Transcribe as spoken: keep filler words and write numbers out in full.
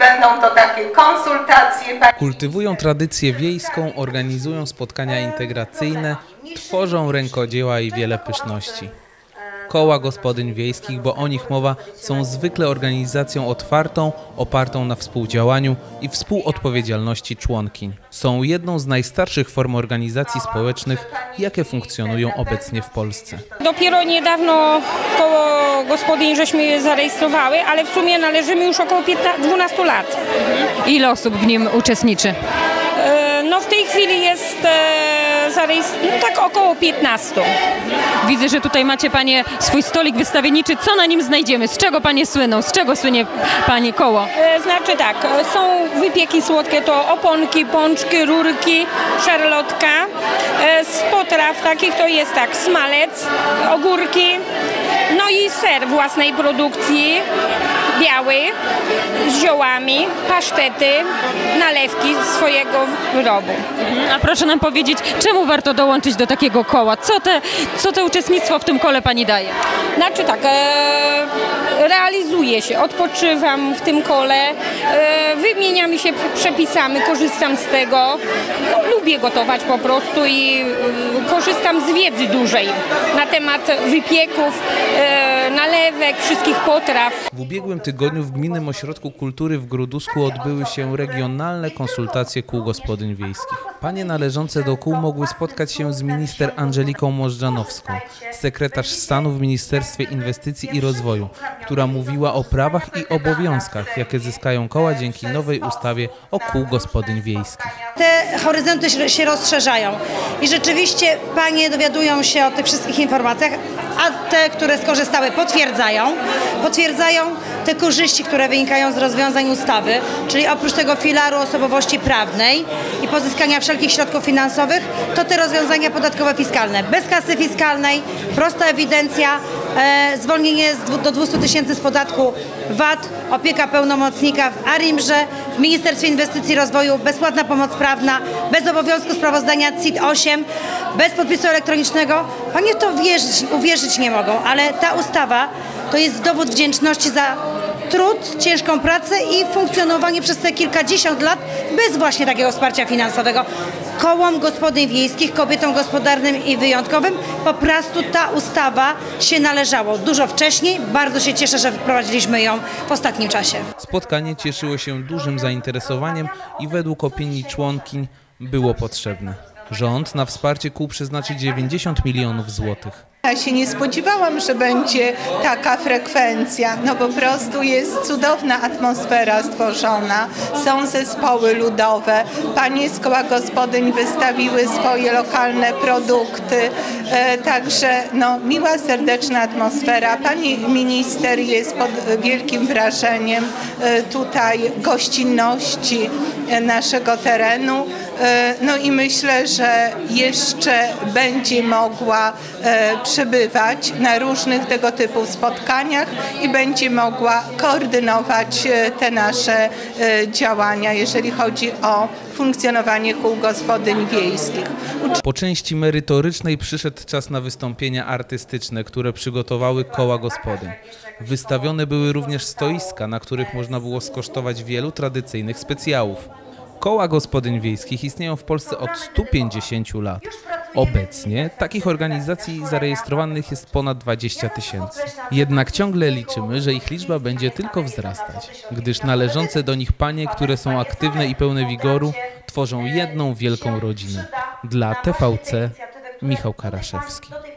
będą to takie konsultacje. Kultywują tradycję wiejską, organizują spotkania integracyjne, tworzą rękodzieła i wiele pyszności. Koła gospodyń wiejskich, bo o nich mowa, są zwykle organizacją otwartą, opartą na współdziałaniu i współodpowiedzialności członkiń. Są jedną z najstarszych form organizacji społecznych, jakie funkcjonują obecnie w Polsce. Dopiero niedawno koło gospodyń żeśmy je zarejestrowały, ale w sumie należymy już około dwunastu lat. Ile osób w nim uczestniczy? No w tej chwili jest e, zarejestrowane no, tak około piętnastu. Widzę, że tutaj macie Panie swój stolik wystawienniczy. Co na nim znajdziemy? Z czego Panie słyną? Z czego słynie Panie koło? E, znaczy tak, są wypieki słodkie, to oponki, pączki, rurki, szarlotka. E, z potraw takich to jest tak smalec, ogórki, no i ser własnej produkcji, biały, z ziołami, pasztety, nalewki swojego wyrobu. A proszę nam powiedzieć, czemu warto dołączyć do takiego koła? Co te, co te uczestnictwo w tym kole Pani daje? Znaczy tak, e, realizuję się, odpoczywam w tym kole, e, wymieniamy się przepisami, korzystam z tego. No, lubię gotować po prostu i e, korzystam z wiedzy dużej na temat wypieków, e, nalewek, wszystkich potraw. W ubiegłym tygodniu w Gminnym Ośrodku Kultury w Grodusku odbyły się regionalne konsultacje kół gospodyń wiejskich. Panie należące do kół mogły spotkać się z minister Angeliką Możdżanowską, sekretarz stanu w Ministerstwie Inwestycji i Rozwoju, która mówiła o prawach i obowiązkach, jakie zyskają koła dzięki nowej ustawie o kół gospodyń wiejskich. Te horyzonty się rozszerzają i rzeczywiście panie dowiadują się o tych wszystkich informacjach, a te, które skorzystały, potwierdzają, potwierdzają te korzyści, które wynikają z rozwiązań ustawy, czyli oprócz tego filaru osobowości prawnej i pozyskania wszelkich środków finansowych, to te rozwiązania podatkowe fiskalne. Bez kasy fiskalnej, prosta ewidencja, e, zwolnienie z, do dwustu tysięcy z podatku V A T, opieka pełnomocnika w A R I M R-ze, w Ministerstwie Inwestycji i Rozwoju bezpłatna pomoc prawna, bez obowiązku sprawozdania C I T osiem, bez podpisu elektronicznego. Panie to wierzyć, uwierzyć nie mogą, ale ta ustawa to jest dowód wdzięczności za trud, ciężką pracę i funkcjonowanie przez te kilkadziesiąt lat bez właśnie takiego wsparcia finansowego. Kołom gospodyń wiejskich, kobietom gospodarnym i wyjątkowym po prostu ta ustawa się należało dużo wcześniej. Bardzo się cieszę, że wprowadziliśmy ją w ostatnim czasie. Spotkanie cieszyło się dużym zainteresowaniem i według opinii członkiń było potrzebne. Rząd na wsparcie kół przeznaczy dziewięćdziesiąt milionów złotych. Ja się nie spodziewałam, że będzie taka frekwencja, no po prostu jest cudowna atmosfera stworzona, są zespoły ludowe, panie z koła gospodyń wystawiły swoje lokalne produkty, e, także no, miła, serdeczna atmosfera. Pani minister jest pod wielkim wrażeniem e, tutaj gościnności naszego terenu, e, no i myślę, że jeszcze będzie mogła e, przebywać na różnych tego typu spotkaniach i będzie mogła koordynować te nasze działania, jeżeli chodzi o funkcjonowanie kół gospodyń wiejskich. Po części merytorycznej przyszedł czas na wystąpienia artystyczne, które przygotowały koła gospodyń. Wystawione były również stoiska, na których można było skosztować wielu tradycyjnych specjałów. Koła gospodyń wiejskich istnieją w Polsce od stu pięćdziesięciu lat. Obecnie takich organizacji zarejestrowanych jest ponad dwadzieścia tysięcy. Jednak ciągle liczymy, że ich liczba będzie tylko wzrastać, gdyż należące do nich panie, które są aktywne i pełne wigoru, tworzą jedną wielką rodzinę. Dla T V C Michał Karaszewski.